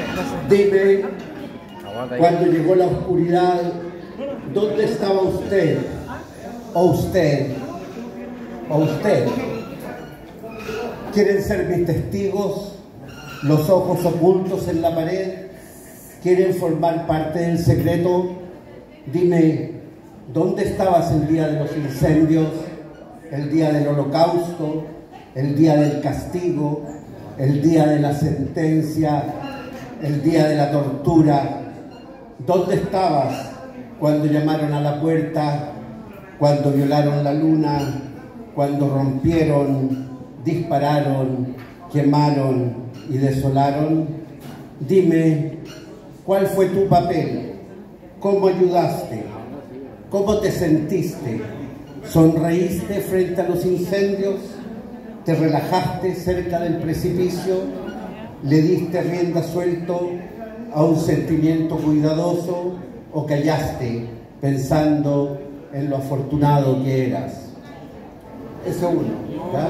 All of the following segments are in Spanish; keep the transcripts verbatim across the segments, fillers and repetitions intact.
Dime, cuando llegó la oscuridad, ¿dónde estaba usted? ¿O usted? ¿O usted? ¿Quieren ser mis testigos? ¿Los ojos ocultos en la pared? ¿Quieren formar parte del secreto? Dime, ¿dónde estabas el día de los incendios? ¿El día del holocausto? ¿El día del castigo? ¿El día de la sentencia? ¿El día de la tortura? ¿Dónde estabas cuando llamaron a la puerta? ¿Cuando violaron la luna? ¿Cuando rompieron, dispararon, quemaron y desolaron? Dime, ¿cuál fue tu papel? ¿Cómo ayudaste? ¿Cómo te sentiste? ¿Sonreíste frente a los incendios? ¿Te relajaste cerca del precipicio? ¿Le diste rienda suelto a un sentimiento cuidadoso? ¿O callaste pensando en lo afortunado que eras? Eso es uno, ¿verdad?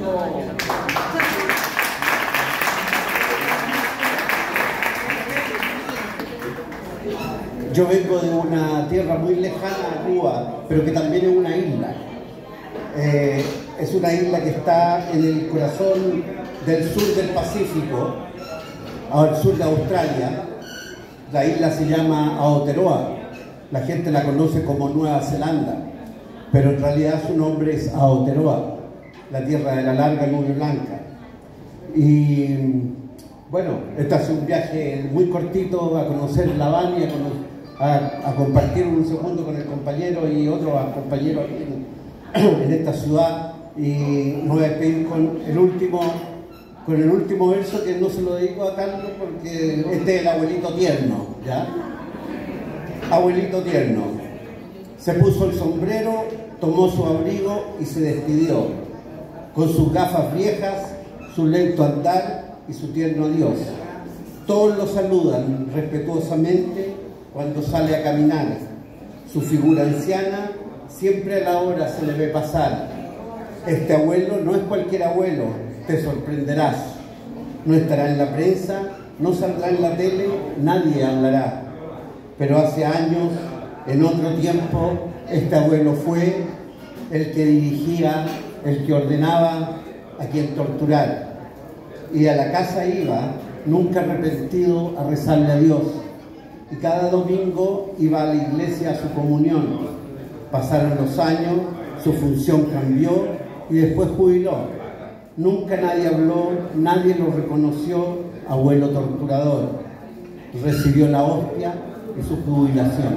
Yo vengo de una tierra muy lejana a Cuba, pero que también es una isla. Eh, es una isla que está en el corazón del sur del Pacífico, al sur de Australia. La isla se llama Aotearoa. La gente la conoce como Nueva Zelanda, pero en realidad su nombre es Aotearoa, la tierra de la larga nube blanca. Y bueno, este es un viaje muy cortito a conocer La Habana y a conocer A, a compartir un segundo con el compañero y otro a compañero aquí en, en esta ciudad, y nos voy a despedir con el último con el último verso, que no se lo dedico a Carlos porque este es el abuelito tierno, ¿ya? Abuelito tierno se puso el sombrero, tomó su abrigo y se despidió con sus gafas viejas, su lento andar y su tierno adiós. Todos lo saludan respetuosamente cuando sale a caminar. Su figura anciana siempre a la hora se le ve pasar. Este abuelo no es cualquier abuelo, te sorprenderás. No estará en la prensa, no saldrá en la tele, nadie hablará. Pero hace años, en otro tiempo, este abuelo fue el que dirigía, el que ordenaba a quien torturar. Y a la casa iba, nunca arrepentido, a rezarle a Dios. Y cada domingo iba a la iglesia a su comunión. Pasaron los años, su función cambió y después jubiló. Nunca nadie habló, nadie lo reconoció, abuelo torturador. Recibió la hostia y su jubilación.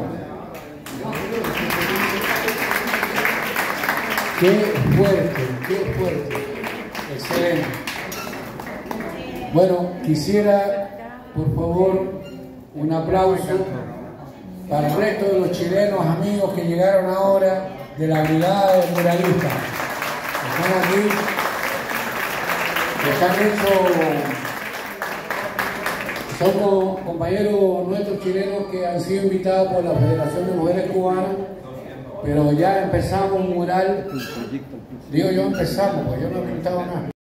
Qué fuerte, qué fuerte. Excelente. Bueno, quisiera, por favor, un aplauso para el resto de los chilenos amigos que llegaron ahora de la brigada de muralistas. Están aquí, están hechos, somos compañeros nuestros chilenos que han sido invitados por la Federación de Mujeres Cubanas, pero ya empezamos un mural, digo yo empezamos, pues yo no he pintado nada.